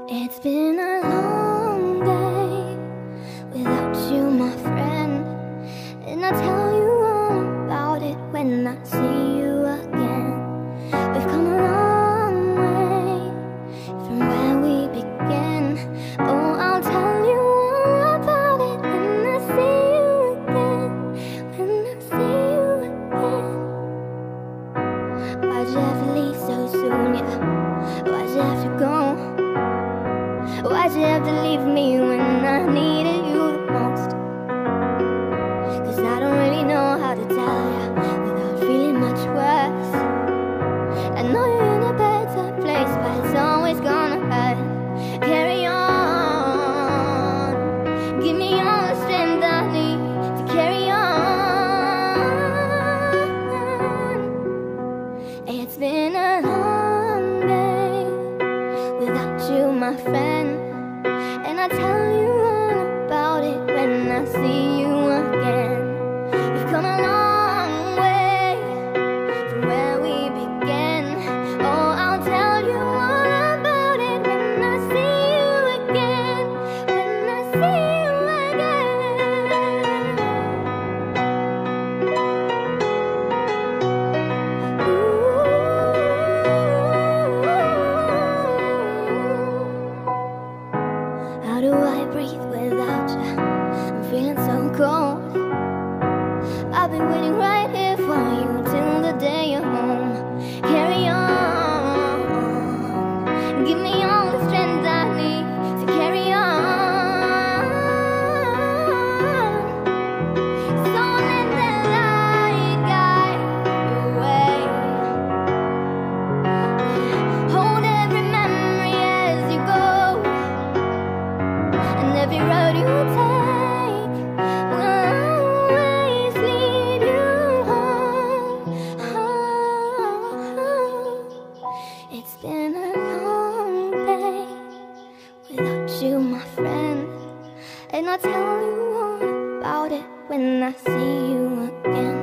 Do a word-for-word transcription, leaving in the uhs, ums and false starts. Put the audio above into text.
It's been a long day without you, my friend, and I'll tell you all about it when I see you again. We've come a long way from where we began. Oh, I'll tell you all about it when I see you again. When I see you again. Why'd you have to leave so soon, yeah? Why'd you have to go? Why'd you have to leave me when I needed you the most? Cause I don't really know how to tell ya without feeling much worse. I know you're in a better place, but it's always gonna hurt. Carry on, give me all the strength I need to carry on. It's been a long day without you, my friend, and I'll tell you all about it when I see you again. We've come a long way from where we began. Oh, I'll tell you all about it when I see you again. When I see you again. How do I breathe without you? I'm feeling so cold. I've been waiting right here for you till the day you're home. Carry on, give me all the strength I need to carry on. So let the light guide your way. Hold every memory as you go, and every road you take will always lead you home. Oh, it's been a long day without you, my friend, and I'll tell you all about it when I see you again.